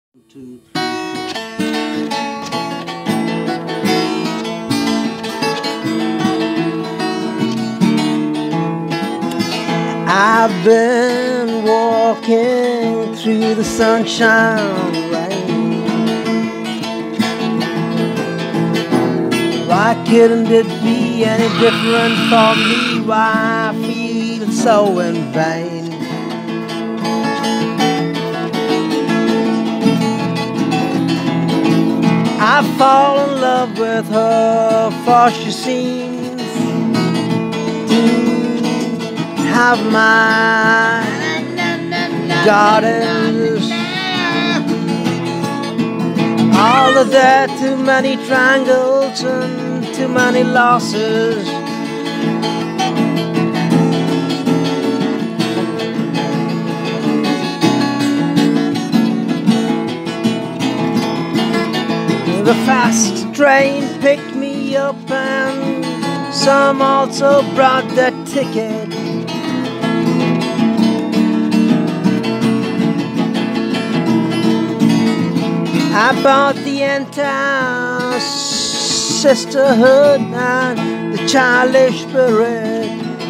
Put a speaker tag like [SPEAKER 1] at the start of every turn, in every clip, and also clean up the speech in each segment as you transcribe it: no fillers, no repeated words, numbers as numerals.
[SPEAKER 1] Two, three, four. I've been walking through the sunshine rain. Why couldn't it be any different for me? Why I feel so in vain? I fall in love with her, for she seems to have my goddess. All of that, too many triangles and too many losses. The fast train picked me up and some also brought their ticket. I bought the entire sisterhood and the childish spirit.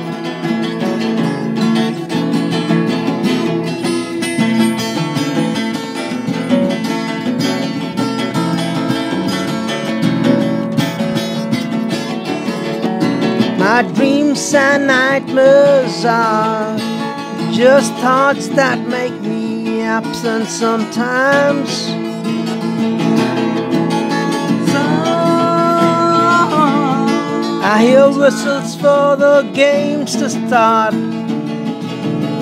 [SPEAKER 1] My dreams and nightmares are just thoughts that make me absent sometimes. So I hear whistles for the games to start,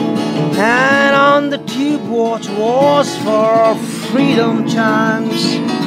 [SPEAKER 1] and on the tube watch wars for freedom chimes.